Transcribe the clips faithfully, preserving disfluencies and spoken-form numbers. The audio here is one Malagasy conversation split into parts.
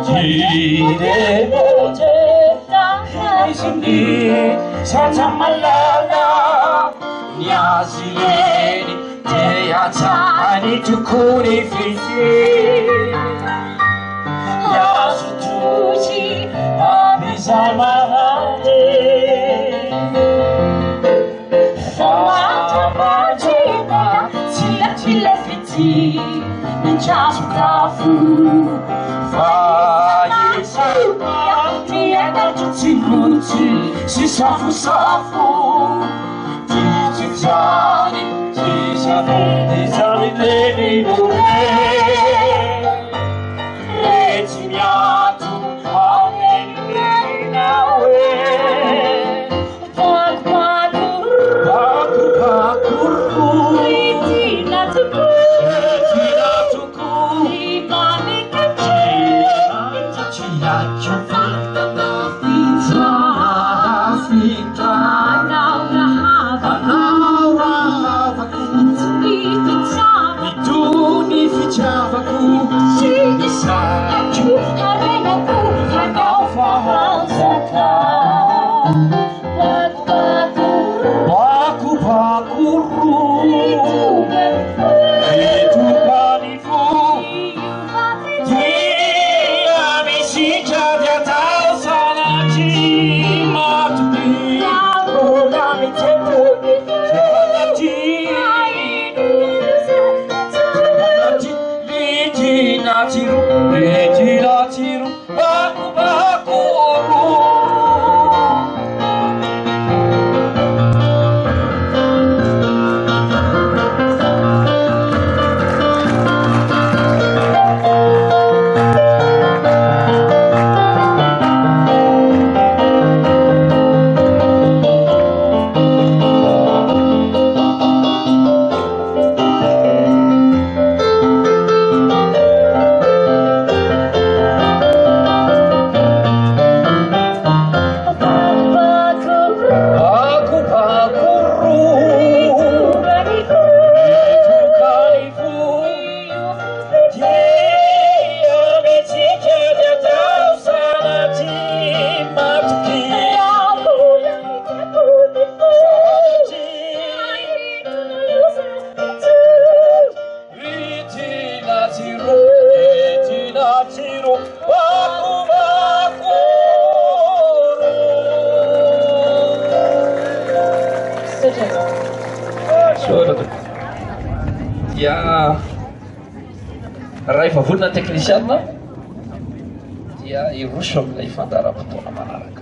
Isindi saja malala niazileni teatani tukuni fiti yasutuji abizamahane famatabajiba tila tila fiti ninjasukafu si safu safu tijani tijani tijani leni nure retimiatu ameni nawe pak pakur pakur pakur itina tuku itina tuku imani kecil kecil coba dia ray favorina technicienne dia iroso amin'ilay fandaharam-potoana manaraka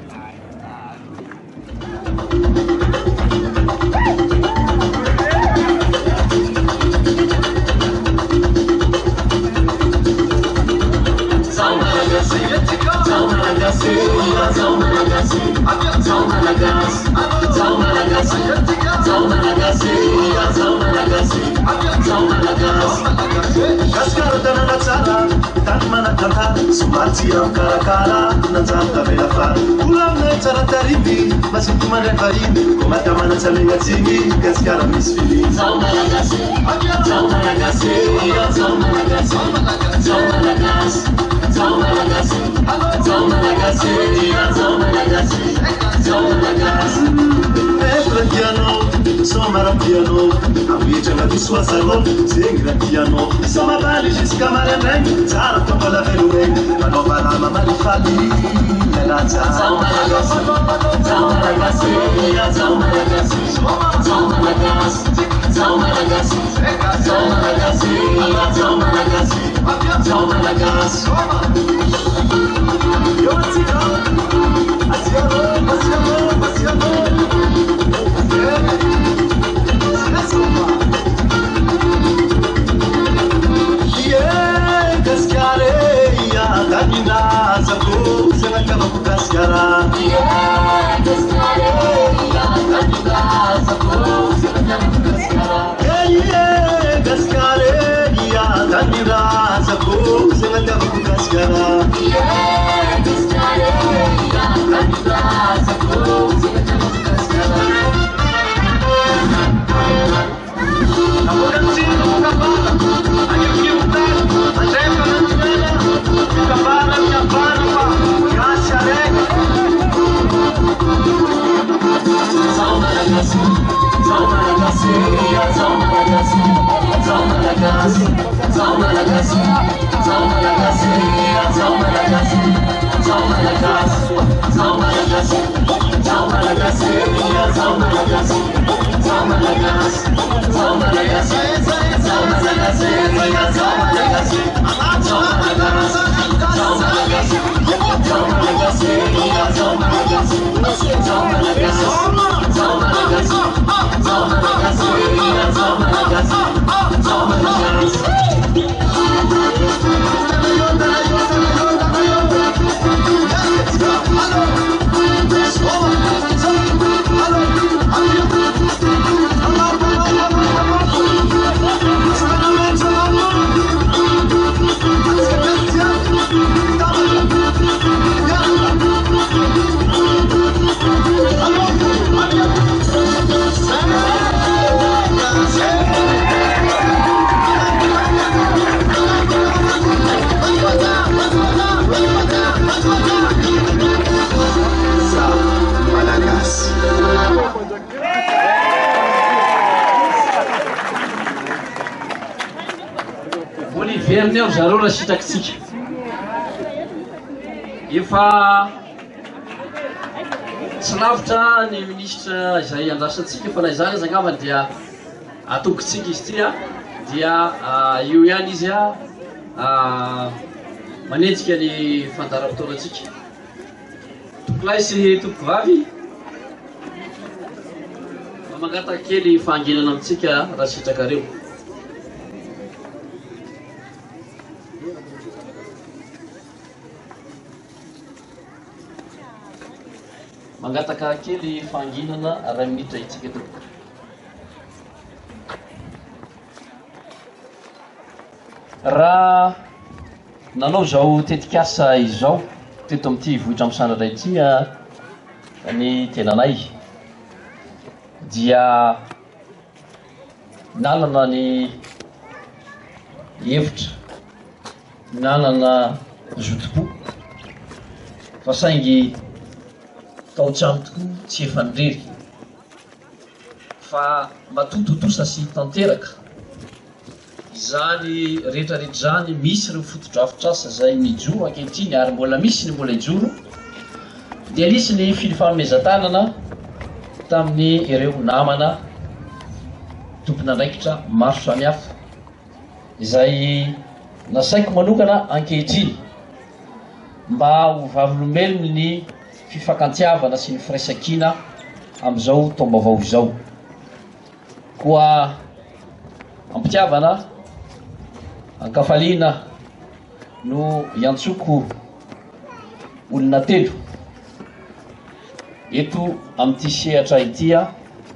Kaskara tanana tsara, tany manakanta, somary tia mikarakara, nanjaka vela fara. Olamina tsara tariby, masinto mandray vahiny, ko mata manatsamena tsiny, Kaskara misy fili. Zao malagasy, zao malagasy, zao malagasy, zao malagasy, zao malagasy, zao malagasy, zao malagasy, zao malagasy. Efra tianao, somara tianao, ampitrana disoazanao, zegny ra tianao. Somavaly jusqu'à maraindraigny, tsara tombala veloregny, manao valama malifaly, mialaja. Zao malagasy, zao malagasy, zao malagasy, zao malagasy, zao malagasy, zao malagasy, zao malagasy, zao malagasy. Yo atsika, asiano, asiano, asiano. Agora Verner zareo raha sitraksika efa tsy lavitra ny ministra izay andrasantsika fa na izany aza angambany dia atokitsika izy ty a dia io ihany izy a manenjika ny fandaharam-potoanantsika tompolahy sy tompovavy mangataka kely fahanginana amintsika raha sitrakareo. Mangataka kely fahanginana ray minitra itsika eto. Raha nanao zao tetikasa izao teto amin'ity vohitra am'sandraray ity ny tenanay dia nanana ny hevitra nanana zotopo fa saingy tao trano tokoa tsy efa nirery fa matototosa sy tanteraka izany rehetrarehetra zany misy ireo fotodrafitrasa zay mijoro ankehitriny ary mbola misy ny mbola ijoro dia nisy ny filifanomezan-tanana tamin'ny ireo namana tompon'andraikitra maro samihafa izay nasaiko manokana ankehitriny mba ho vavilombelony ny fifakantiavana sy ny firaisankina amin'izao taom-baovao izao koa ampitiavana ankafaliana no iantsoko olona telo eto amin'ity sehatra itya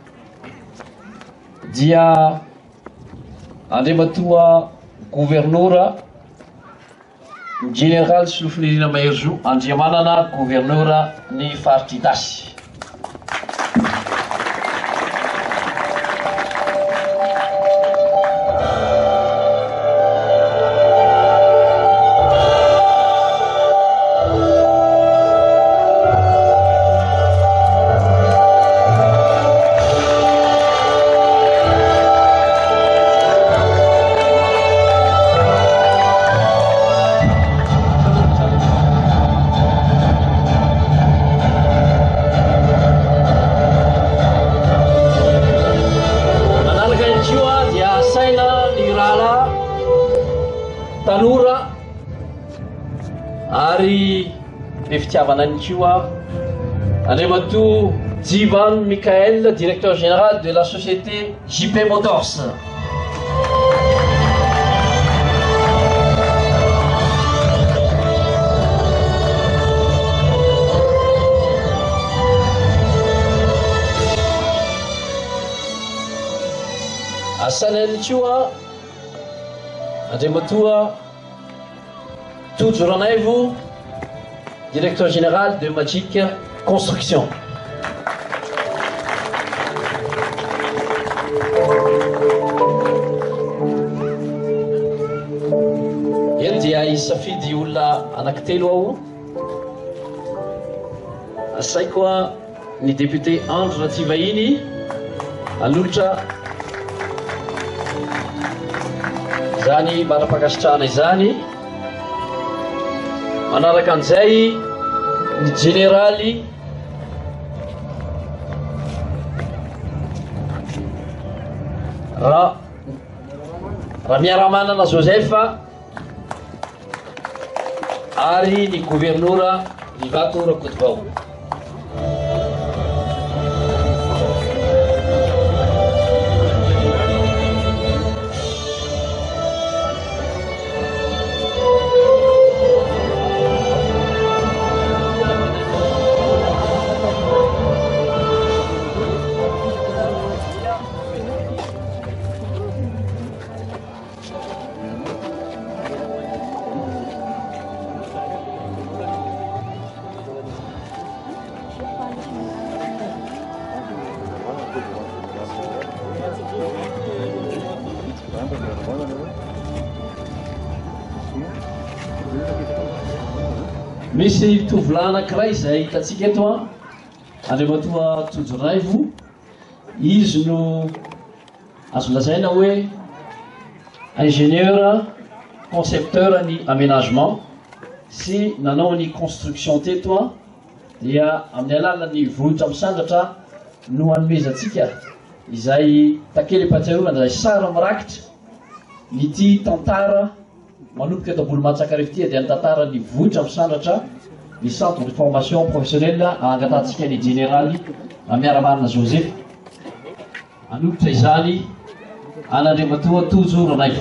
dia andriamatoa gouvernora général sy lofinirina Maherzou Andriamanana gouvernora ny faritry Dasy. Tanora ary be fitiavana ny koa Andriamatoa Jivan Michael, directeur général de la société J P Motors. Asanany koa Andriamatoa Tojo Ranaivo, directeur général de Magic Construction. Eny dia isafidy olona anankitelo aho. Asaiko ny député Andro Ratsivahiny anolotra zany manapakasitrahana izany. Manaraka an'izay ny généraly raha raha miaramanana Josepha ary ny gouvernora Vivato Rakotovao. Misy tovolahy anankiray izay hitantsika eto a, Andriamatoa Tonjonaivo. Izy no azo lazaina hoe ingénieur concepteur ny aménagement sy nanao ny construction teto a, dia amin'ny alalan'ny vohitra misandratra no hanomezantsika izay takely mpatsiarovana izay sary mirakitra nyity tantara manomboka eto Ambolomatsakarivo ity dia ny tantara ny vohitra misandratra ny centre de formation professionnelle angatantsika ny généraly miaramarina Joseph. Hanolotra izany an'Andriamatoa Tonjonaivo.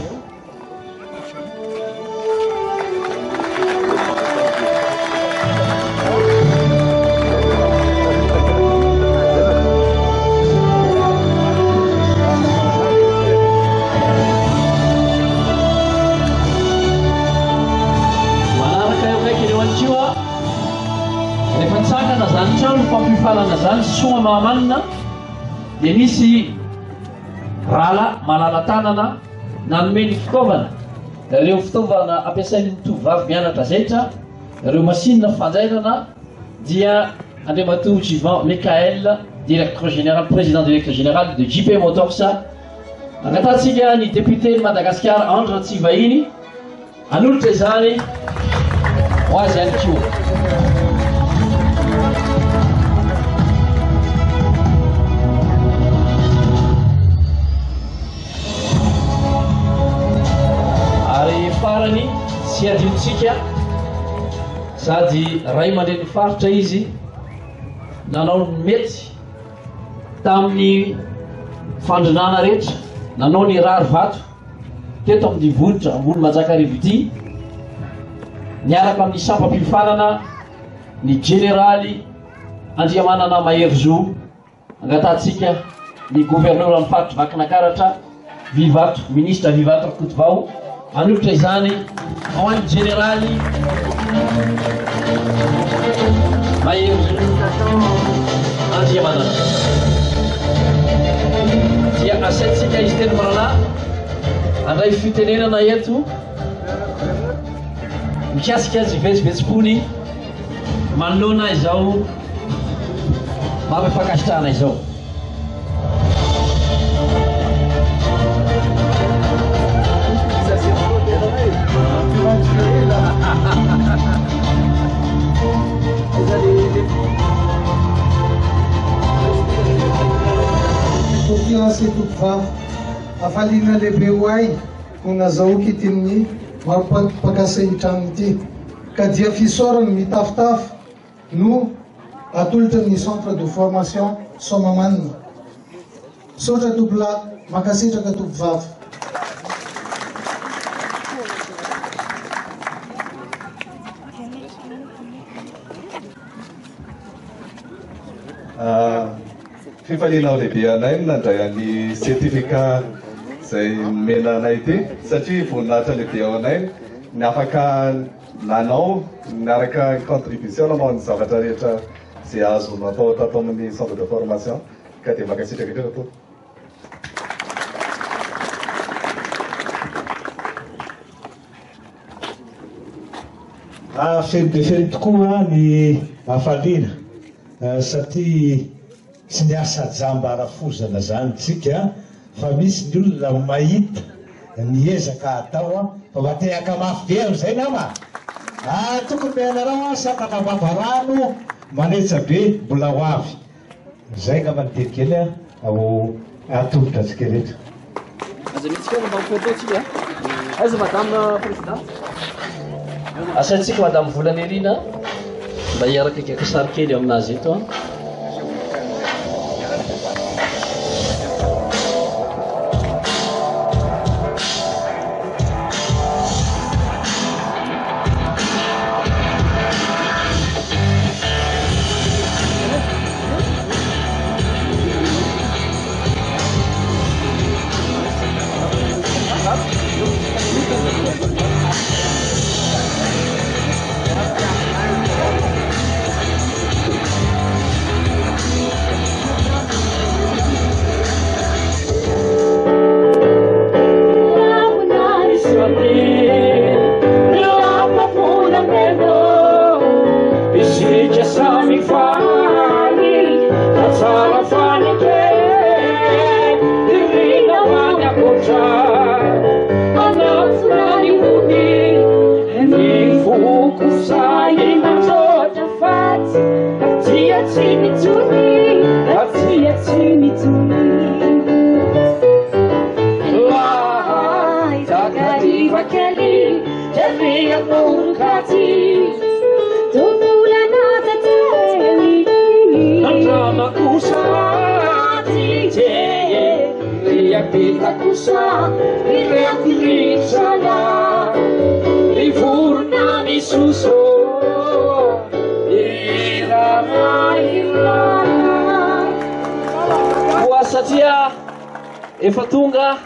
Fampifalana zany soma mahamanina dia misy rala malala tanana nanome ny fitaovana. Ireo fitaovana ampiasain'ny tovovavy mianatra zaitra, ireo masinina fanjairana dia Andriamatoa Jivan Mikael, directeur général, président directeur général de J P Motors. Angatantsika ny député de Madagascar Andra Tsivainy. Hanolotra izany ho azy ihany koa. Farany sy adintsika sady ray aman-dreny faritra izy nanao ny mety tamin'ny fandrinana rehetra, nanao ny rary vato teto amin'ny vohitra Ambolomatsakarivo ity, niaraka amin'ny sampam-pifanana ny généraly Andriamanana Mahery-Jo. Angatantsika ny gouverneur amin'ny faritra Vakinakaratra Vivato, ministre Vivato Rakotovao. Hanolotra izany ao an'ny généraly Mahery-Jo Andriamanana. Dia asaitsika izy teny marana andray fitenenana eto mikasika azy vetsivetsipony manoloana izao mampifakasitrahana izao. Confiance tovovavy afaliana lehibe ho ahy no nazahoky itiny mampakasay trano ity ka dia fisaorany mitafitafy no atolotra ny centre de formation Somamanina. Sotra tovolahy makasitraka tovovavy. Fifalinao lehibe anay nandray any certificat izay mena anay ity satria voninahitra lehibe ao anay ny afaka nanao niaraka contribution nanao ny zavatra rehetra izay azo natao tato amin'ny centre de formation ka dia makasitraka indrindra to. Feno dia feno tokoa ny hafaliana satria sy ny asa jamba arafozana zany tsika fa misy ny olona mahita niezaka atao a fa matehaka mafy be zay nama a tokony meanareo a sakana vavarano manetsa be mbola ho avy zay nga manoteny kely a ao atomotra atsika rehetra aza mitsika mba photo tsika aiza madame président asaintsika madame Volanerina mba hiaraka akaiky sary kely aminazy eto a satria efa tonga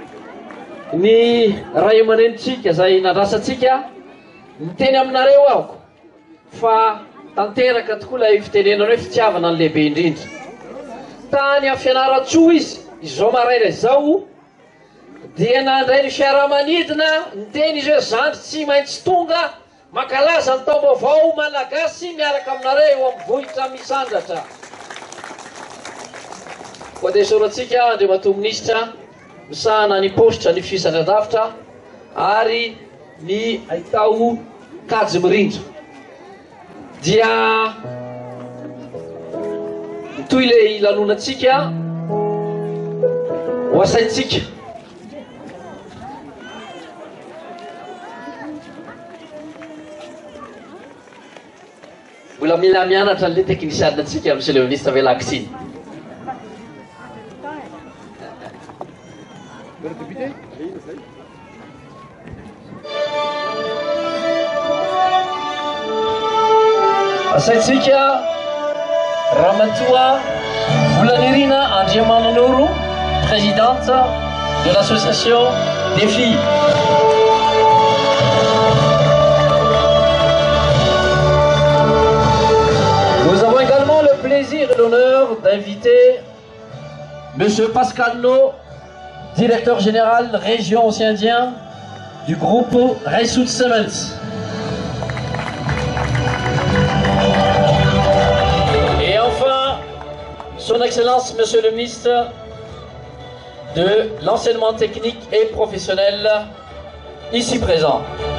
ny ray amanenitsika zay nandrasatsika niteny aminareo aoko fa tanteraka tokoa lay fitenenana hoe fitiavana ny lehibe indrindra tany amin'ny fianaratsoa izy izao maraina izao dia nandray ny fiaramanidina niteny izy hoe zandry tsy maintsy tonga makalaza ny taom-baovao malagasy miaraka aminareo eo amin'ny vohitra misandratra koa dia soratsika Andriamatoa Minisitra misahana ny postra ny fisandradavitra ary ny aitao kajy mirindra dia toy le lanonatsika ho asaintsika mbola mila mianatra an'le teknisianatsika monsieur le ministre velakisiny asaintsika Ramatoa Volanerina Andriamanonoro, présidente de l'association des filles. Nous avons également le plaisir et l'honneur d'inviter Monsieur Pascal No, directeur général région Océan-Indien du groupe Raissout Cements. Et enfin, Son Excellence Monsieur le ministre de l'enseignement technique et professionnel, ici présent.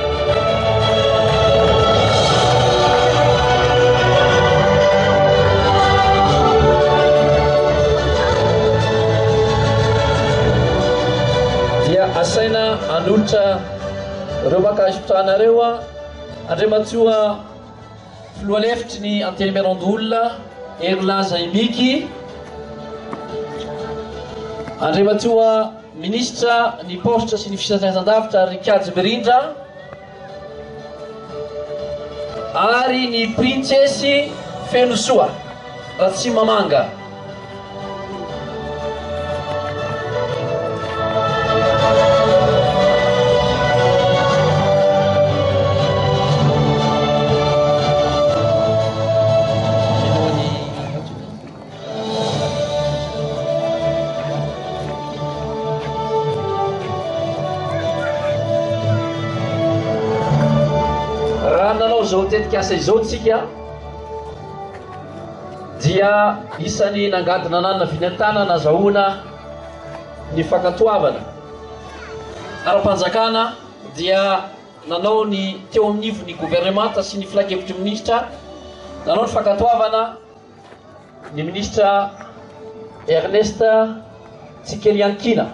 Asaina anolitra reo makahisotanareo a Andriamatoa filoalefitry ny antenimerandolona Erlaza Imiky, Andriamatoa Ministra ny postra sy ny fisandraisan-davitra Rikajy Mirindra ary ny prinsesy Fenosoa Ratsimamanga. Zao tetika asa izao tsika dia isany nangadina anana vinantana nazahoana ny fankatoavana ara-panjakana dia nanao ny teo amin'nivo ny gouvernemanta sy ny filakevitry ministra nanao ny fankatoavana ny ministra Ernest Tsikeliankina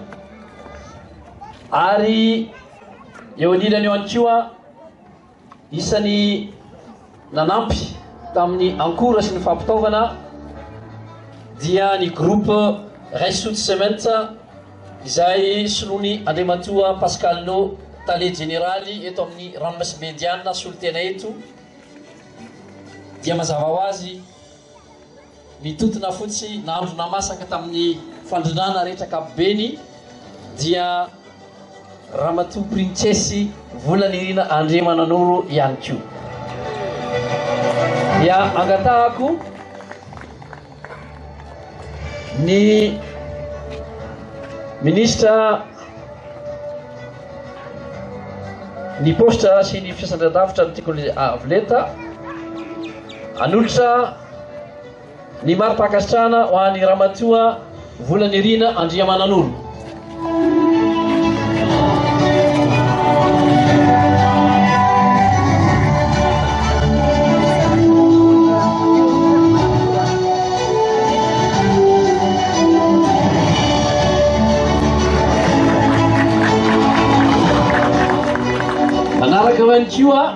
ary eo anilany eo ankoa isany nanampy tamin'ny ankora sy ny fampitaovana dia ny groupe Ressources Cement izay solony Andriamatoa Pascalino Tale Generali eto amin'ny ranomasimbe Indiana solotena eto dia mazava ho azy mitotona fotsy nahandro namasaka tamin'ny fandrinana rehetra kapobeny dia Ramatoa Princesse Volanirina Andriamananoro ihany koa. Ya angatahako ny ministra ny posta sy ny fiasan-davitra ny teknolojia avoleta anolotra ny mari-pakasitrahana ho an'ny Ramatoa Volanirina Andriamananoro. Manaraka vankiwa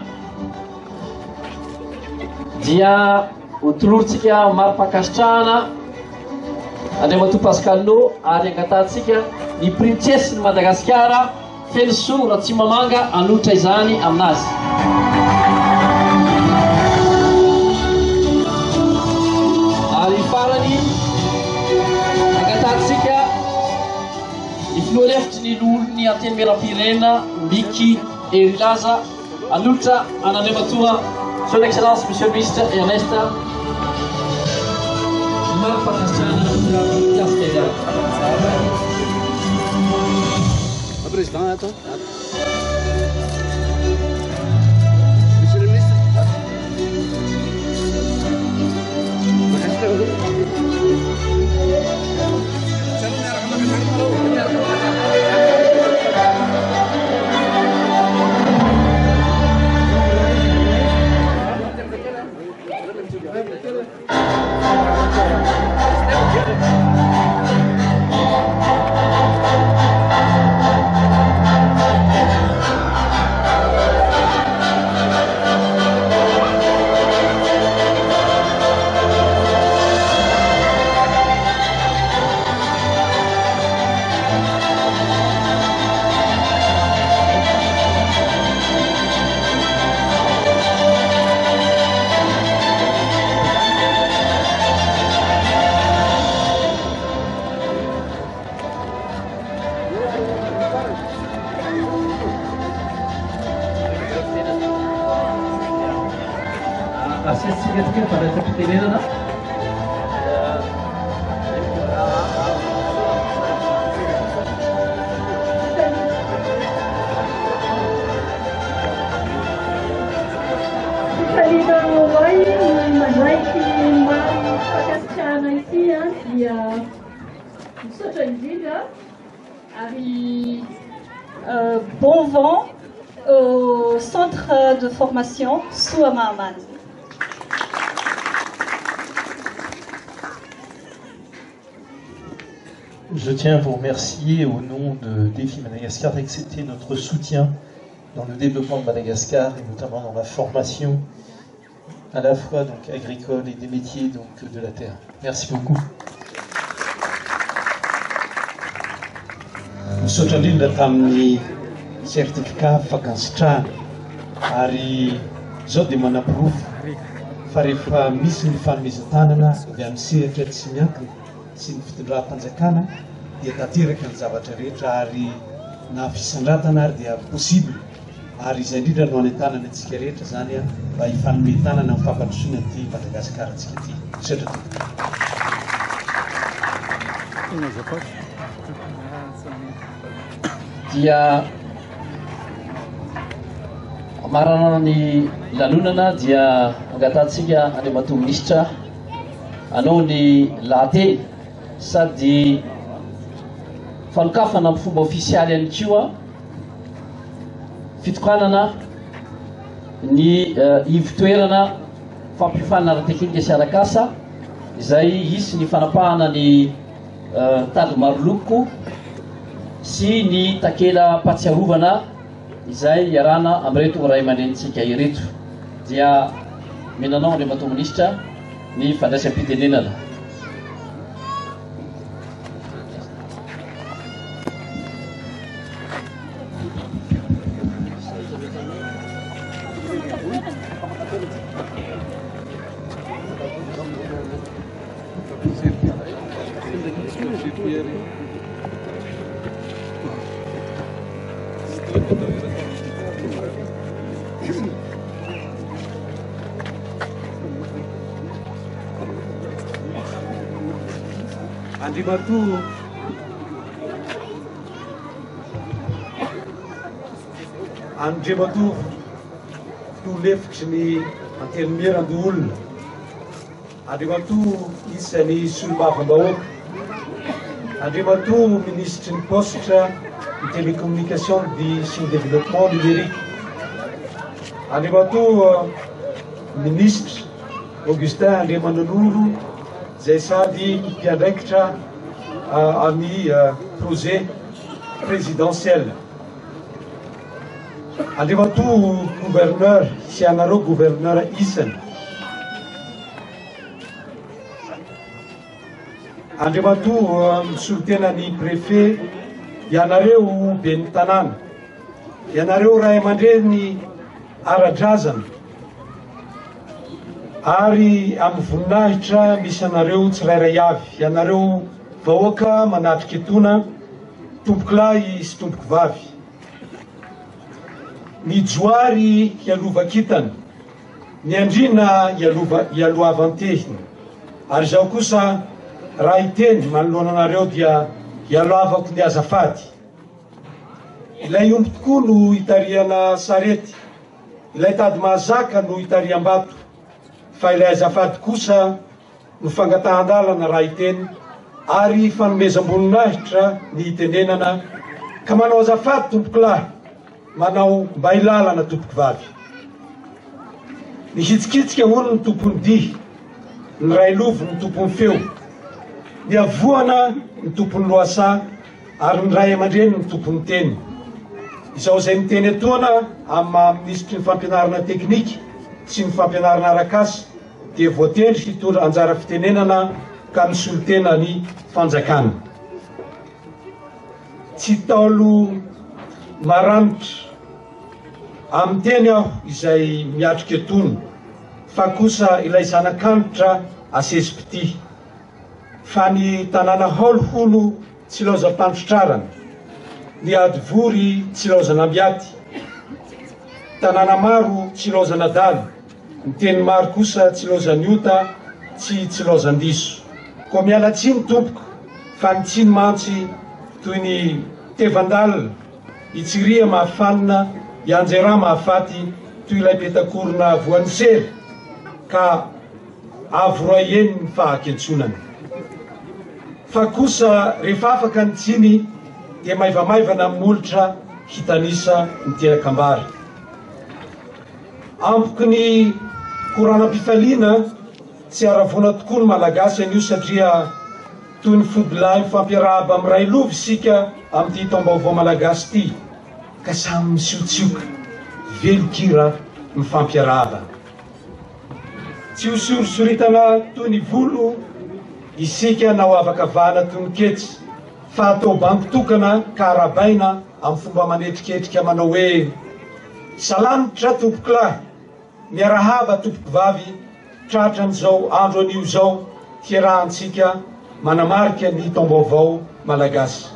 dia hotolorontsika mari-pakasitrahana Andriamatoa Pascalino ary angatahantsika ny princesse ny Madagasikara feno soa Ratsimamanga anotra izany aminazy. Ary farany angatahantsika ny filoha-hevitry ny lolony anteny meram-pirenena Miki Erilaza anotra an'Andriamatoa Son Excellence Monsieur le Ministre Ernest mari-pakasitrahana Kaskelia. Président, attends. Monsieur le ministre. Assistir pada seperti ini dah. Euh, bon vent au centre de formation Souamaman. Je tiens à vous remercier au nom de Défi Madagascar d'accepter notre soutien dans le développement de Madagascar et notamment dans la formation à la fois donc agricole et des métiers donc de la terre. Merci beaucoup. Misaotra indrindra tamin'ny certificat fankasitrahana ary zao dia manam-pirofo fa rehefa misy ny fanomezan-tanana avy amin'ny sehatra tsy miankina sy ny fitondram-panjakana dia tanteraka ny zavatra rehetra ary na fisandratana ary dia possible ary izay indrindra no anentanana antsika rehetra zany a mba hifanomezan-tanana amin'ny fampandrosoana ty Madagasikara antsika ty. Misaotra tompoko. Dia marana ny lanonana dia angatahantsika Andriamatoa Ministra anao ny lahateny sady fanokafana amin'ny fomba ofisialy ihany koa fitokanana ny ivitoerana fampiofanana ara-teknika sy arakasa izay isy ny fanapahana ny tady maroloko sy ny takela mpatsiarovana izay iarana amin'reto ray aman-drenitsika ireto dia menanao Andriamato Minisitra ny fandraisam-pitenenana. Andriamato Andriamato tolefitry ny antelomeran-doolona Andriamato isan'ny solombavambahoaka Andriamato ministre ny poste de télécommunication sy ny développement numérique Andriamato ministre Augustin Andriamananoro zay sady mpiandraikitra amin'ny projet présidentiel Andriamato gouverneur sy anareo gouverneur isany Andriamato misolotena ny préfet ianareo be ny tanàna ianareo ray aman-dreny ara-drazana ary amin'ny voninahitra misy anareo tsirairay avy ianareo vahoaka manatrika etona tombokilahy sy tomboky vavy ny joary hialovakitana ny andrina hialoavantehiny ary zao kosa raha hiteny manoloana anareo dia hialoavako ny azafady ilay omby tokoa no hitariana sarety ilay tady mahazaka no hitariam-bato fa ilay azafady kosa no fangatahan-dalana raha hiteny ary fanomezam-boninahitra ny hitenenana ka manao azafady tompokilahy manao mba hilalana tompoky vavy ny hitsikitsika hono ny tompony dihy ny ray lovo ny tompony feo ny avoana ny tompony loasa ary ny ray aman-dreny ny tompony teny izao zay miteny etoana amin'ny ministry ny fampianarana teknika sy ny fampianarana arakasa dia voatendry fitondra anjara fitenenana ka misolotena ny fanjakana tsy taolo maranitra amin'ny teny aho izay miatrika etony fa kosa ilay zanak'antitra asesipity fa ny tanàna holohono tsy laozam-pantrotrarana ny adivory tsy laozanambiaty tanàna maro tsy laozanadaly ny teny maro kosa tsy laozanyota tsy tsy laozandiso ko miala tsiny tompoko fa ny tsiny mantsy toy ny tevandalina itsiria mahafanina ianjera mahafaty toy ilay petakorona voan'ny sery ka avoroaeny ny fahakentsonany fa kosa rehefa afaka ny tsiny dia maivamaivana molitra hitanisa ny terakambary ampoky ny koranam-pifaliana tsy aravona tokoa ny malagasy an'io satria toy ny fodilahy mifampiarahaba amin'ny ray lovy isika amin'ity taom-baovao malagasy ity ka samy misiontsioka velokira mifampiarahaba tsy hosorisoritana toy ny volo isika nao afaka vana toy ny ketsy fa atao bankitokana ka arabaina amin'ny fomba manetriketrika manao hoe salamitra tompokilahy miarahaba tompoky vavy tratran'izao andro an'io zao hiarahantsika manamarika ny taom-baovao malagasy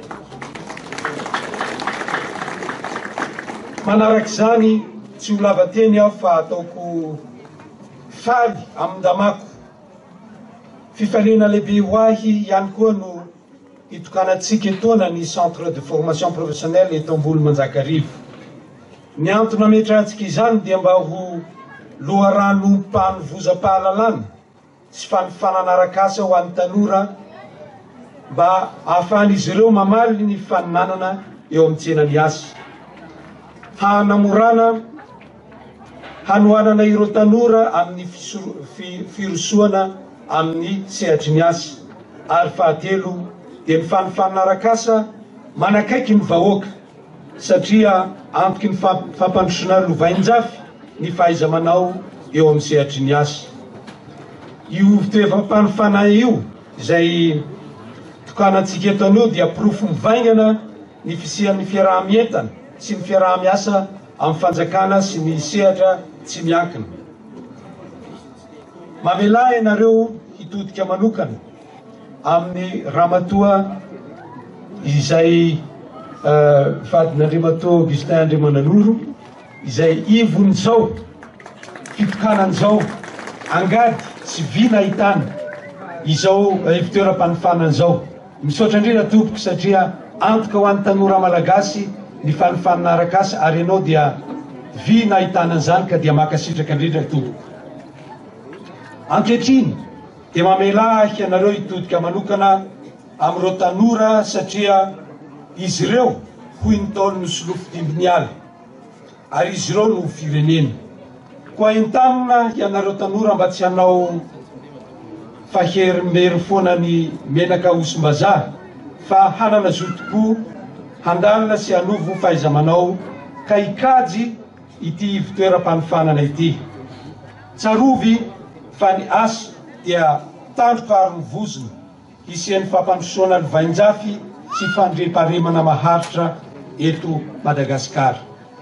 manarak'izany tsy ho lavateny aho fa ataoko faly amin'ny damako fifaliana lehibe ho ahy ihany koa no hitokanatsika etoana ny centre de formation professionnelle eto ambolo manjakarivo ny antony ametrahantsika izany dia mba ho loharano mpanovozam-pahalalana sy fanifananarakasa ho an'ny tanora mba ahafahan'izy ireo mamaly ny faninanana eo amin'ny tsenany asa hanamorana hanoanana ireo tanora amin'ny firosoana amin'ny sehatry ny asa ary fahatelo dia ny fanifananarakasa manakaiky ny vahoaka satria antoky ny fampandrosona lovain-jafy ny fahaiza manao eo amin'ny sehatry ny asa io fitoevam-panifana io izay tokanantsika eto anio dia pirofo mivaingana ny fisian'ny fiaraha-mientana sy ny fiaraha-miasa amin'ny fanjakana sy ny sehatra tsy miankina mamela ianareo hitodika manokana amin'ny ramatoa izay vadin'Andriamatoa Augustin Andriamananoro izay ivon'izao fitokanan'izao angady sy vina ahitana izao fitoeram-panifanan'izao misaotra indrindra tompoko satria antoka ho an'ny tanora malagasy ny fanifanana arakasa ary ianao dia vina ahitanan'izany ka dia makasitraka indrindra tompoko ankehitriny dia mamela ianareo hitodika manokana amin'ireo tanora satria izy ireo hoy ny taony nosolofo dimbiny ala ary izy ireo no firenena koa entanina ianareo tanora mba tsy hanao faherimbery foana ny menaka osom-bazaha fa hanana zo tokoa handalina sy hanovo fahaiza manao ka ikajy ity fitoeram-panifanana ity tsarovy fa ny asa dia tandroka ary nyvozona hisian'ny fampandrosoana lovain-jafy sy fandriam-pahalemana maharitra eto Madagasikara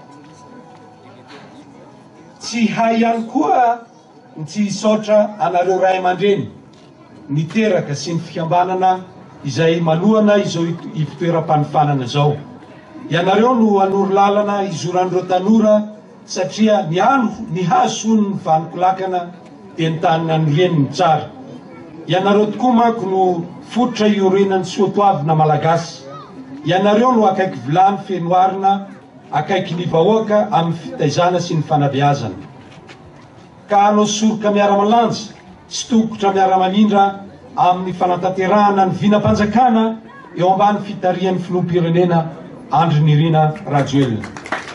tsy hay ihany koa ny tsy hisaotra anareo ray aman-dreny niteraka sy ny fikambanana izay malohana izao ifitoeram-panifanana zao ianareo no anoro lalana izoran'ireo tanora satria ny ano ny hazo ny vanikolakana dia ny tanina ny heniny tsara ianareo tokoa manko no fototra iorenan'ny soatoavina malagasy ianareo no akaiky vilany fenoarina akaiky ny vahoaka amin'ny fitaizana sy ny fanabeazana ka hanao soroka miara-malanja sy tokotra miara-manindra amin'ny fanatanterahana ny vinam-panjakana eo ambany fitarian'ny filoham-pirenena Andry Nirina Rajoelina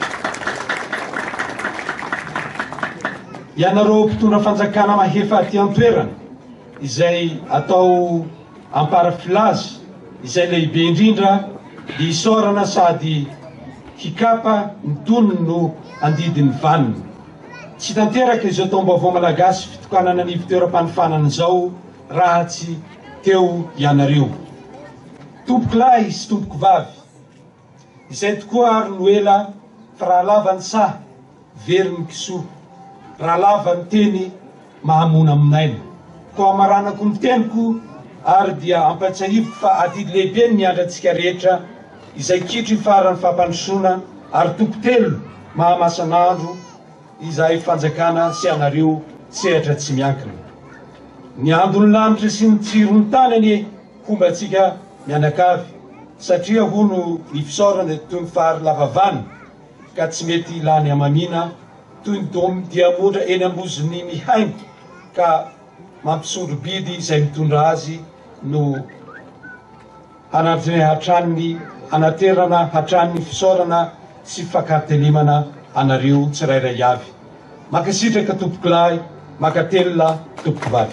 ianareo mpitondra fanjakana mahefa aty an-toerana izay atao amparafilaza izay lehibe indrindra isaorana sady hikapa ny tonony no andidin'ny vaniny tsy tanteraka izao taom-baovao malagasy fitokanana ny fitoeram-panifanana zao raha tsy teo ianareo tompoko lahy sy tompoko vavy izay tokoa ary no ela fa raha lava ny saha veriny kisoa raha lava ny teny mahamona aminaina koa maranako ny teniko ary dia ampatsahiviko fa adidy lehibe ny miandratsika rehetra izay kitry farany fampandrosoana ary tompotelo mahamasan'andro izay fanjakana sy anareo sehatra tsy miankina ny andony lanitra sy ny tsiro ny tanany fombatsika mianakavy satria hono ny fisaorana toy ny fary lavavany ka tsy mety ilany amamina toy ny diamondra eny amboziny mihaingo ka mampisondro bidy izay mitondra azy no hanatiny hatraniny hanaterana hatraniny fisaorana sy fakaritelimana anareo tsirairay avy makasitraka tompoko lahy makatelona tompoko vavy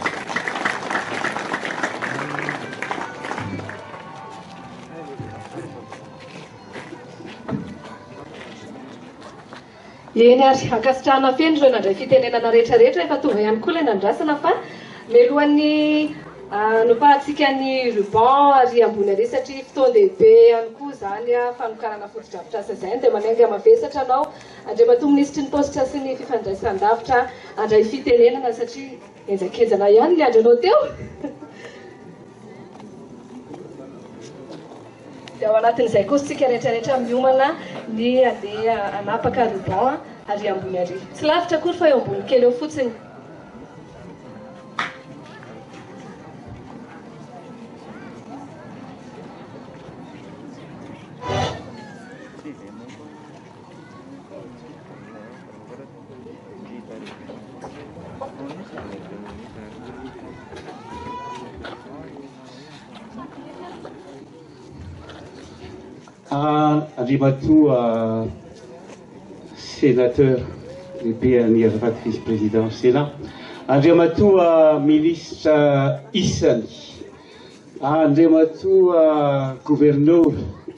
eny ary akasitrahana feno ireo nandray fitenenana rehetrarehetra efa tonga ihany koa ilay nandrasana fa mialohan'ny nopahatsika ny ruban ary ambony ary satria fotoan-dehibe ihany koa zany a fanokarana fotodrafitrasa zany dia manainga mavesatra anao Andriamatoa minisitry ny positra sy ny fifandraisan-davitra andray fitenenana satria enjakejana ihany ny andranao teo dia ao anatin'izay koa sika rehetrarehetra miomana ny andeha anapaka ruban ary ambony ary tsy lavitra kory fa eo ambony kely eo fotsiny Andriamatoa sénateur lehibe ny azafady vice-président sénat, Andriamatoa ministra isany, Andriamatoa gouverneur,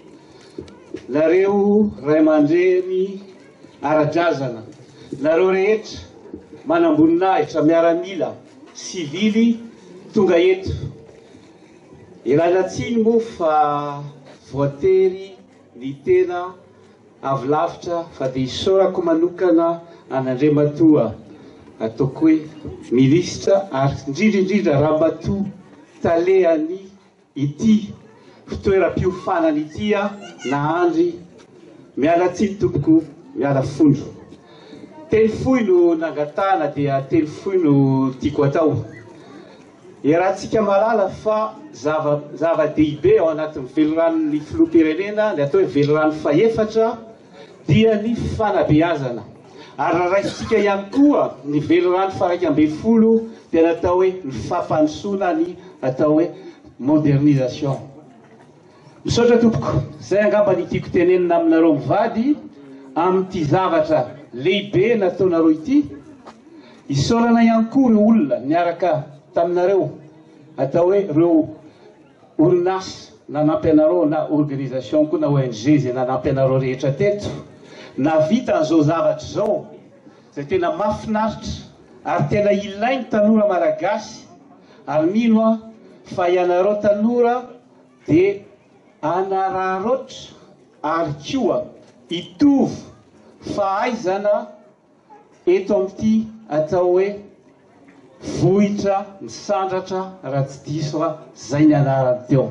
nareo ray aman-dreny ara-drazana, nareo rehetra manamboninahitra miaramila sivily tonga eto. Ilalatsiny moa fa voatery ny tena avy lavitra fa dia isaorako manokana an'Andriamatoa ataoko hoe ministra ary indrindraindrindra Ramatoa talehany ity fitoeram-piofanana ity a nahandry mialatsiny tompoko miala fondro. Telo fohy no nangatana dia telo fohy no tiako atao. Iarahantsika malala fa zava-dehibe ao anatin'ny veloranon'ny filoham-pirenena ny atao hoe velorano faefatra dia ny fanabeazana. Ary raisitsika ihany koa ny velorano faha raika ambin'ny folo dia natao hoe ny fampandrosoana ny atao hoe modernisation. Misaotra tompoko, izay angamba ny tiako tenenina aminareo mivady amin'ity zavatra lehibe nataonareo ity. Isaorana ihany koa ireo olona niaraka taminareo atao hoe ireo orinasa nanampy anareo na organisation koa na O N G zay nanampy anareo rehetra teto navita an'izao zavatra izao zay tena mahafinaritra ary tena ilainy tanora malagasy. Ary mino a fa ianareo tanora dia anararotra ary koa hitovy fahaizana eto amin'ity atao hoe vohitra misandratra raha tsy diso a zay ny anarany teo.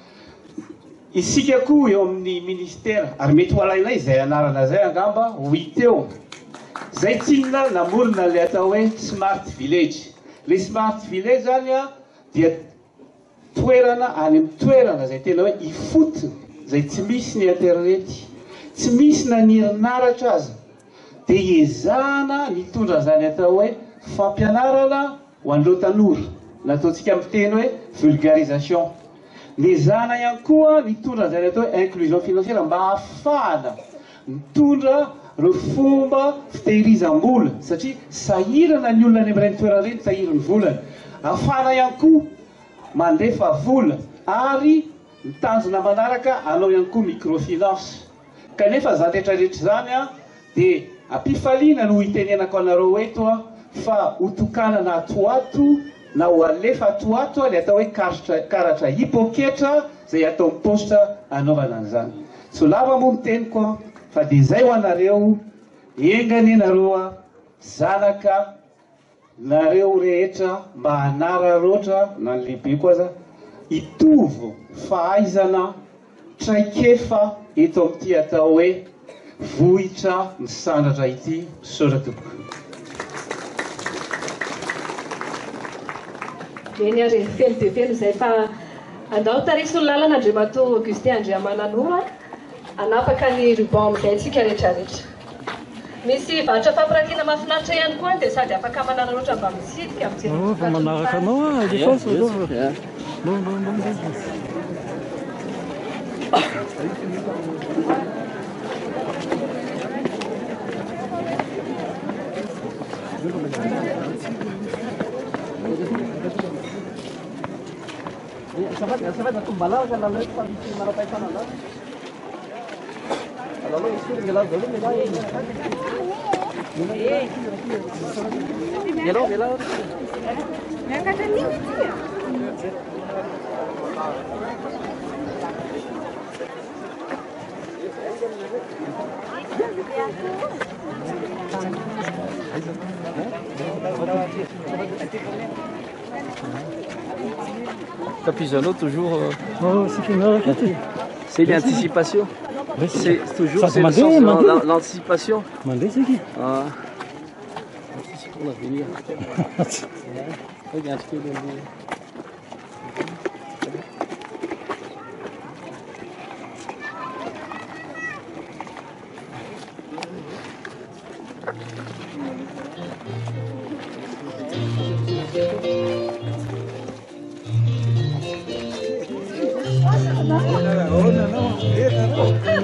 Isika koa eo amin'ny ministera ary mety ho alainay izay anarana zay angamba ho hita eo. Zay tsinona namorona le atao hoe smart village. Le smart village zany a dia toerana any amin'ny toerana zay tena hoe ifotony zay tsy misy ny internet, tsy misy na ny herinaratra aza, dia hiezahana nitondra zany atao hoe fampianarana ho an'ireo tanora, nataontsika amin'ny teny hoe vulgarisation. Niezahana ihany koa nitondra zany atao hoe inclusion financière mba ahafahana mitondra ireo fomba fitehirizam-bola satria sahirana ny olona any amin'ireny toerana ireny sahirin'ny volany. Ahafahana ihany koa mandefa vola ary mitanjona manaraka anao ihany koa microfinance. Kanefa zany rehetrarehetra zany a dia ampifaliana no hitenenako anareo eto a fa hotokanana atoato na ho alefa atoato le atao hoe karatra hipoketra zay atao mipositra anaovana an'izany. Tsy ho lava moa miteniko fa dia izay ho anareo engany ianareo a zanaka nareo rehetra mba hanararoatra na ny lehibe koa aza hitovy fahaizana traikefa eto amin'ity atao hoe vohitra misandratra ity. Misaotra tompoko. Eny ary feno dia feno izay fa andao tarisy ny lalana Andriamatoa Augustin Andriamananoa anapaka ny ruban amin'izay tsika rehetrarehetra. Misy vatra fampirantiana mahafinaritra ihany koa dia sady afaka manararaotra mba misidika amin'ny fa manaraka anao a defansy Sahabat, sahabat aku balau kan lalu itu di Marapai sana lah. Lalu itu gelar dulu mereka ini. Gelar gelar. Yang kata ni dia. Capisano toujours. Euh... Oh, c'est l'anticipation. Oui, c'est toujours c'est le sens de l'anticipation. C'est qui ah. C'est pour l'avenir. Regarde ce que le Oh, no, no.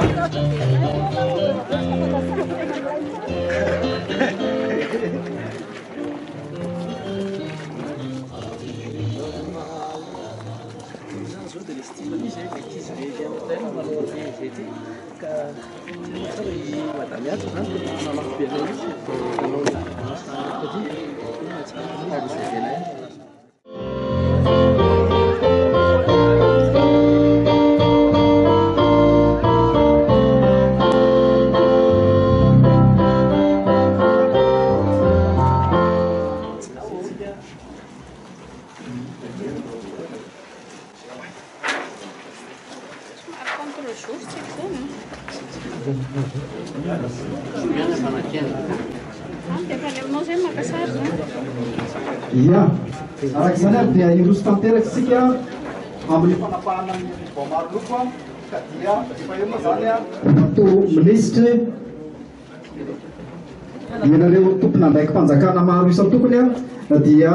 Ia, araka izany aby dia iroso tanteraka isika amin'ny fanapahana ny voamaro loko ka dia efa eo moa zany a atao minisitry ianareo tompona andraiky mpanjakana maro isan'ny tompony a dia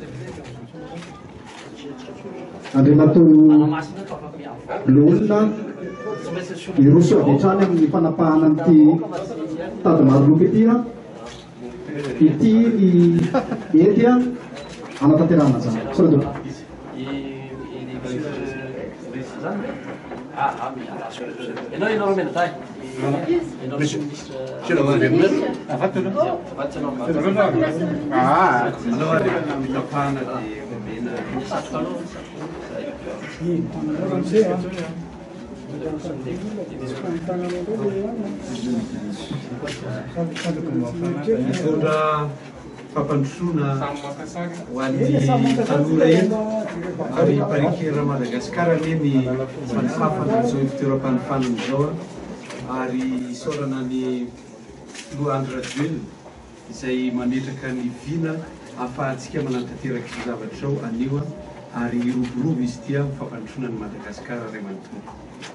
andriamato loolona iroso avy hatrany amin'ny fanapahana an'ity tady maro loko ity a ity ety a anatanterahana zany sorato Ianao ianao romena tay. Ah, allora la pana di romena. Mitondra fampandrosoana ho an'ny tanora eto ary parikera Madagasikara anie ny fanofafana izao fitoeram-panofanana izao ary isaorana ny lohandro radioel izay mametraka ny vina ahafahantsika manantanteraka izao zavatra izao anio ary iroborobo izy tia fampandrosoana ny Madagasikara ray manontolo.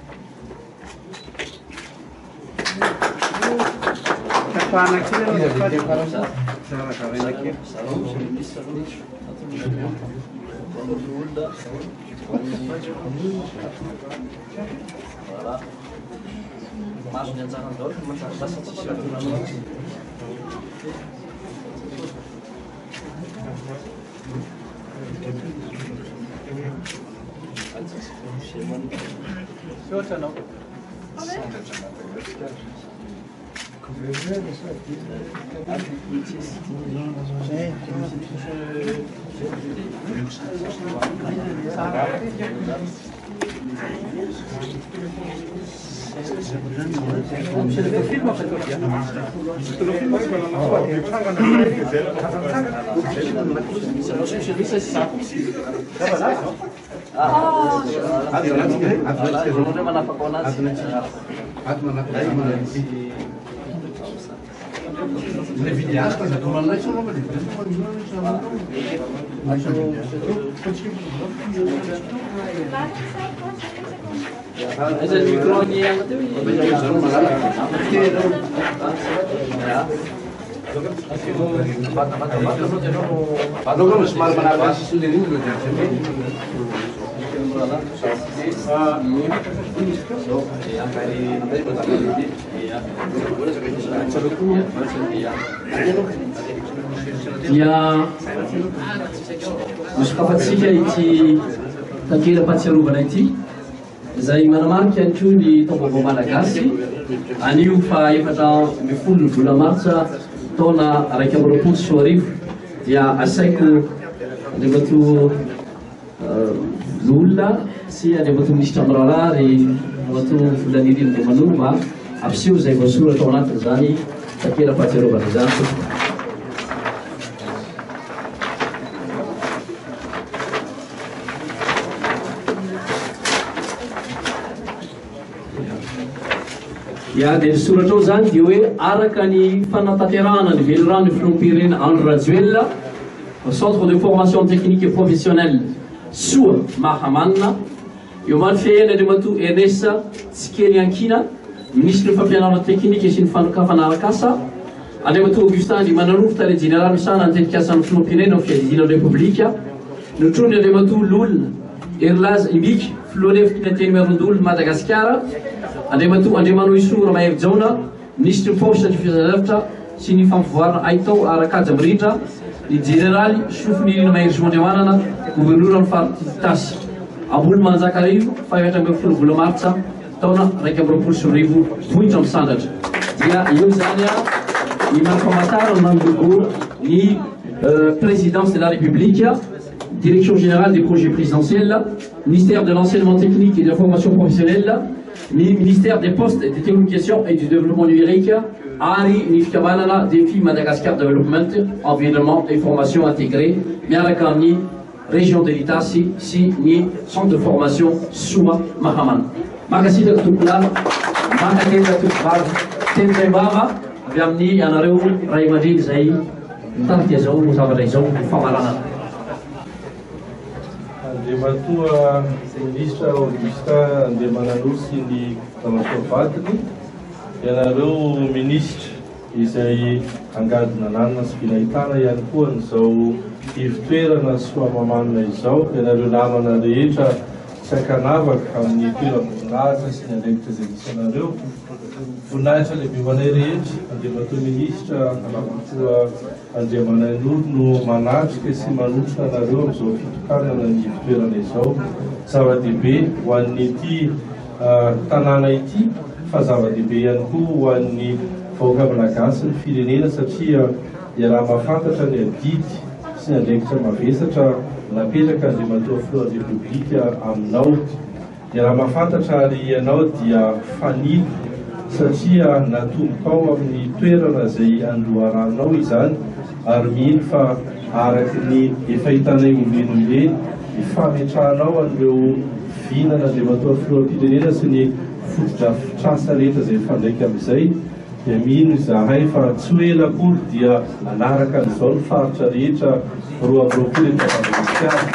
Le vidéastas da turma lá são novas. Essa é o microfone yang tu. Padahal kan semar mana sendiri dulu dia misokafatsika ity takela-pahatsiarovana ity izay manamarika ihany koa ny taom-baovao malagasy anio fa efatra ambin'ny folo ny vola martsa taona raika amby roapolo sy roa arivo dia asaiko andriamato lolona sy andriamato minisitra miraharaha ary andriamato volanirino dia manova ampiseho izay voasoratra ao anatiny zany takela-pahatsiarovana izany. Ya dia soratra ao zany dia hoe araka ny fanatanterahana ny velorano ny filohampirenena Andro Rajoelina Centre de formation technique et professionnelle Soa Mahamanina eo ambany feheny andriamato Ernest Tsikely Ankina ministre ny fampianarana teknika sy ny fanokafana arakasa andriamato Augustin Di Mananofo tare général misana ny tetikasa ny filohampirenena amin'ny fiadiana repoblika notrony andriamato Lolona Erlaz Ibik, Floref Kinateny Marondolo, Madagascar, Andriamato Andriamano Iso Ramahery Jaona, Ministre ny Paositra ny Fizalavitra sy ny fampivoarana Aitao Arakaja Mirindra, ny Généraly Sofiny Mahery Soandriamanana, Gouverneur ny Farity Tasy, Ambolo Manjakarivo, fahaefatra ambin'ny folo vola Martsa, taona raika amby roapolo sy arivo vohitra amin'ny sandratra. Dia eo zany a ny mampamatara mandrogo ny présidence de la République, Direction générale des projets présidentiels, Ministère de l'enseignement technique et de la formation professionnelle, Ministère des postes et des télécommunications et du développement numérique, Ari Nifkabanana, défi Madagascar Development, environnement et formation intégrée, Miarakani, région de l'Itasi, si ni centre de formation Souma Mahaman. Makasita Tukla, Makatenda Tukbar, Tendrebara, Gamni, Yanareu, Raimadi, Zai, Tantiazou, Zavaraizou, Famarana. Andriamatoa Ministra Augustin Andriamananosi ny Tamasovatiny, ianareo Ministra izay angadina nanana sy finahitana ihany koa n'izao ivitoerana soamamanina izao, ianareo namana rehetra tsy ankanavaka amin'ny toeram-boninahitra sy ny andraikitra izay misy anareo. Voninahitra lehibe ho anay rehetra, Andriamatoa Ministra Andriamatoa Andriamanan'olo no manatrika sy manotrona anareo amin'izao fitokanana ny ivitoerana izao. Zava-dehibe ho an'ity tanàna ity, fa zava-dehibe ihany koa ho an'ny vahoaka malagasy ny firenena satria iaraha mahafantatra ny adidy sy ny andraikitra mavesatra napetraka Andriamatoa Filoha ny Repoblika aminao. Iaraha mahafantatra ary ianao dia fanilo satria natomboka ao amin'ny toerana izay andoharanao izany, ary mino fa araky ny efa hitanay omben'ombeny ifametrahanao an'ireo vinana Andriamatoa Filoham-pirenena sy ny fotodrafitrasa rehetra izay fandraika amin'izay, dia mino izahay fa tsy hoe ela akory dia anaraka an'izao ny faritra rehetra roa amby roapolo eto Madagasikara.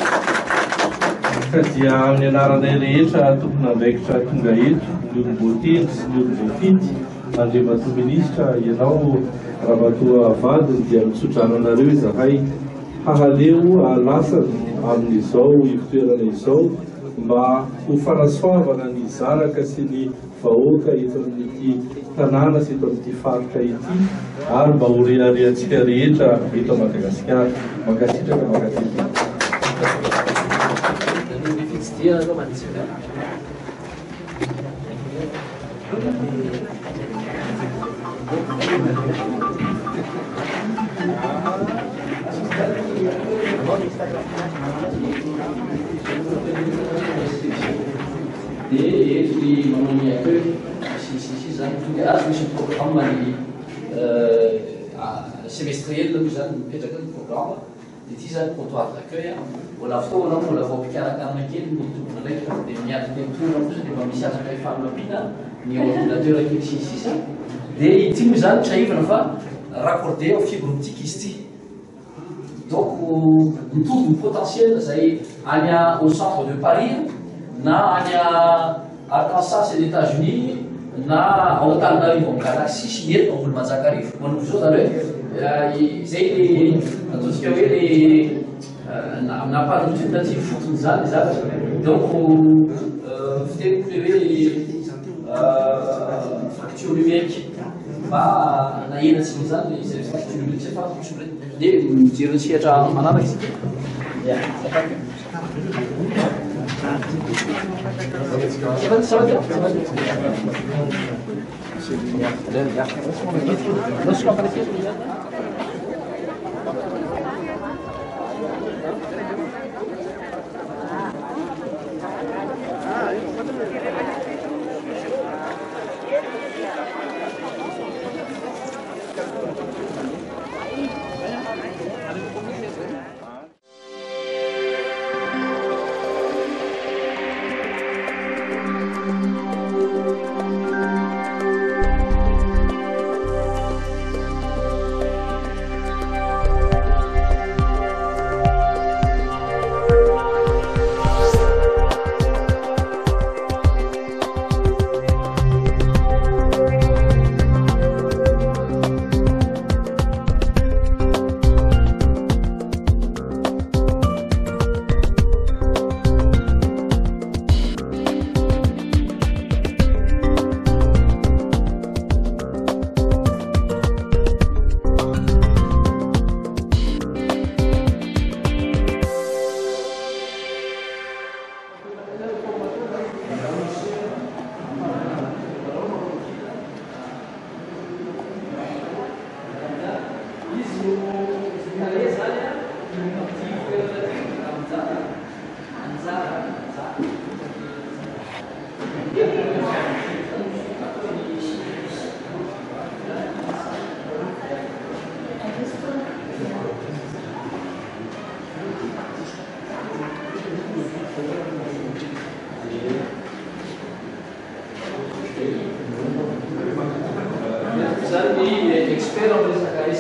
Ka dia amin'ny anaranay rehetra tokony andraikitra tonga eto, ny olom-boateny sy ny olom-boafity, Andriamatoa Ministra, ianao Ramatoa Vadiny dia mitsodrano anareo izahay hahaleo alasana amin'izao ivitoerana izao mba ho fanasoavana ny zanaka sy ny vahoaka eto amin'ity tanàna sy eto amin'ity faritra ity, ary mba ho reharehantsika rehetra eto Madagasikara. Mankasitraka mankasitraka. Et puis, mon ami accueil, si, si, si, ça, tout cas, c'est un programme semestriel, nous avons un programme, des dizaines de comptoirs d'accueil, on l'a fait, on l'a fait, on l'a fait, on l'a fait, des milliards de tours, des commissaires à la femme, ni ordinateur et ici, ici, ça. Des timuzans, ça y va, raccordé aux fibres optiques ici. Donc, tout le potentiel, ça y est, au centre de Paris, na à Arkansas et les États-Unis, na en Ontario, en galaxie, Chine, en Mazakari, on nous a donné, c'est les, tout ce qu'il y avait, les, on n'a pas de tentative, tout ça, les actes. Donc, vous devez les fractures numériques. Bah, on a eu une simulation, les fractures numériques, c'est pas tout de suite. Les tireurs de siège à Manama ici. Yeah, ça va. Ça va, ça va bien, ça va bien.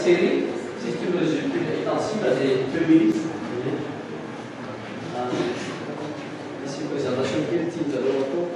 série, si tu mesures qu'il est sensible à des deux minutes. Ici, présentation qui est titre de l'auto.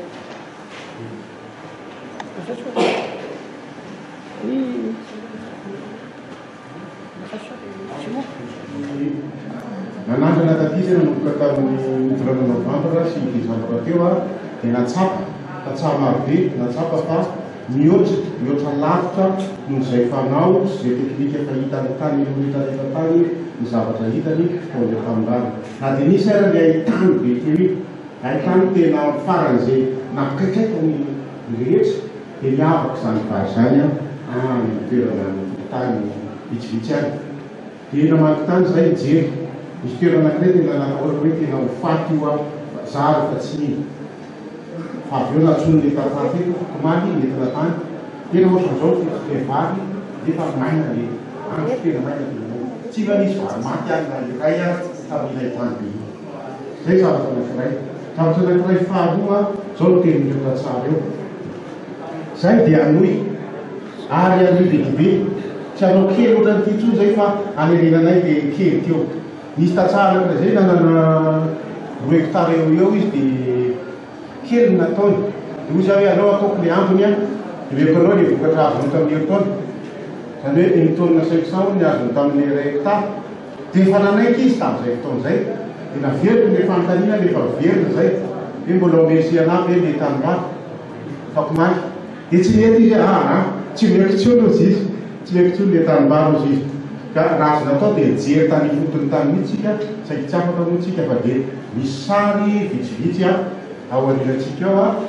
Nanandana taty zay nanomboka tamin'ny volana novambra sy décembre teo a dia natsapa tatsara marobe natsapa fa mihoatra mihoatra lavitra nohon'izay fanao sy zay teknika efa hitany tany hitany efa tany ny zavatra hitany fotoana efa tamin'irany na dia nisy ara ny ahitany be teo iny ahitany tena faran'izay nampikaikaika ny rehetra dia miavaka izany vary zany a amin'ny toerana tany vitsivitsy any dia namaky tany izay jery misy toerana ankiray tena natahoatra hoe tena ho faty io a zary fa tsy nino fa avy eo natsony le taratasy eto komaly nentina tany tena ohatran'izao le vary efa maina le andro tena maina tsy mba misy vary maty any na iray a tamin'ilay tany be zay zavatra anankiray zavatra anankiray faharoa zao no teny mireota tsara eo zay dia anoy ary anoy lehibe tsy anao kely ohatran'ity tsoa zay fa anerenanay dia kely teo nisy tatsara anakira zay nanana roa hectare eo eo izy dia kely nataony dia ozy hoe anao ataoko le ambony a direoko anao le vokatra azony tamin'ny hectare zany hoe une tonne cinq cent ny azony tamin'ny ray hectare dia efa nanaiky izy tamin'izay fotoana zay dia naveriko le fanontaniana lefa verina zay hoe mbola omersy anampy hoe le tanimbary fakomaky dia tsy mety izy ah tsy meko tsio lozy izy tsy meko tsio le tanimbary ozy izy ka raha azo natao dia jery tany fotony tany mihitsika saky tsy afaka moa tsika fa dia misy sary vitsivitsy a ao aninantsika eo a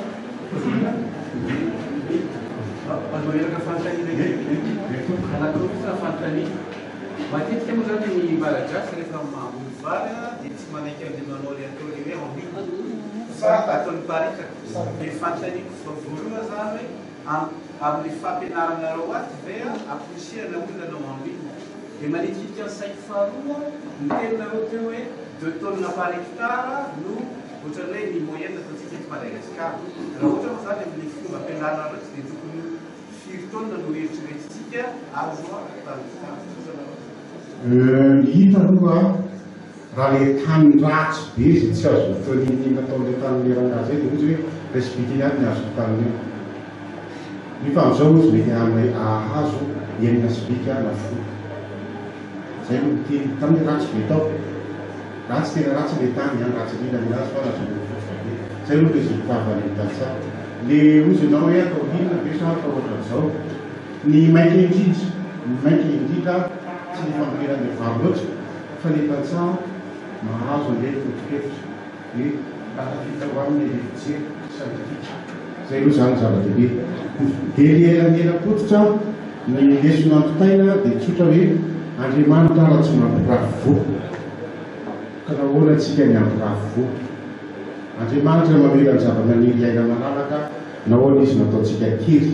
Manoloraka fanontaniana anankiroa fanontaniana matetika moa zany ny malagasy rehefa mamono vary dia tsy manaiky an'le manao le atao le hoe ambiny fa ataony paritaka dia fanontaniako voalohany zany hoe amin'ny fampianarana rao aty ve amposihana olona anao ambiny dia manitikika ny saiko faharoa ny teninareo teo hoe deux tonnes par hectare no ohatran'ilay ny moyenne ataontsika eto Madagasikara raha ohatra moa zany amin'ny fomba ampianarana reo tsy dia tokony firy tonnes no eritreretintsika azo ny hita aloha raha le tany ratsy be izy tsy azo toniny nataon'le tany rangazy zay dia ozy hoe resipitiny aby ny azo taniny nefa amin'izao ozy mety amin'ny ahazo enina sibika na folo zay no teny tamin'ny ratsy be tao ratsy tena ratsy le tany any ratsy lilany azy fa nazo zay no résultat validasa le ozy anao hoe atao hinana be sa atao ohatran'izao ny mainky indrindra ny mainky indrindra tsy ny fampiran'le vary loatra fa le tantsaha mahazo an'ilay foto-kevitra hoe afafita ho amin'ny lefijery scientifique zay aloha zany zava-dehibe dia le elanela-pototra ny lesona antotaina dia tsotra hoe Andriamanitra raha tsy mampirafy vo ka nahoana antsika ny ampirafy vo Andriamanitra mamela ny zava-maniry aina malalaka nahoana izy nataontsika kiry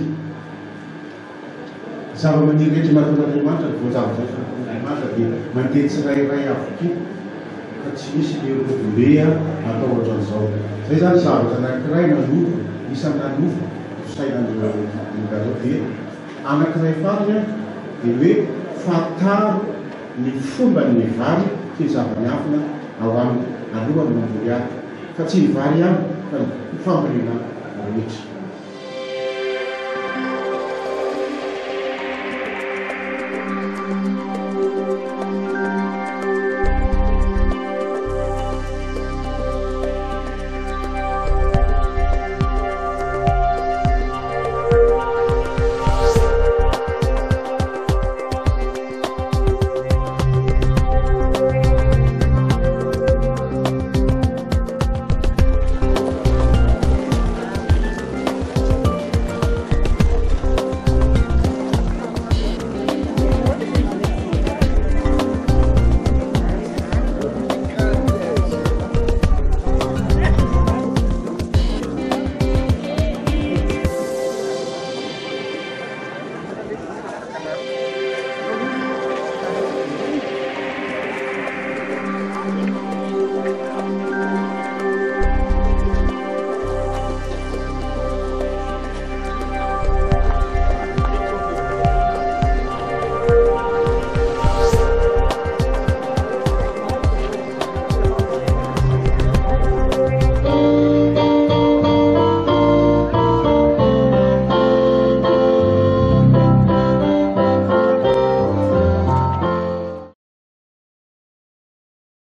zava-maniry rehetra nataon'Andriamanitra ny voazavatra Andriamanitra dia mandeha tsirairay avokoa fa tsy misy le rodombea atao ohatran'izao zay zany zavatra anankiray nanova isan'ny nanova sainan'olonareo dia anankiray farany dia hoe fataro ny fomban'ny vary sy ny zava-miafina ao aminy alohany mamboly ahy fa tsy ny vary ihany fa ny fambolena rehetra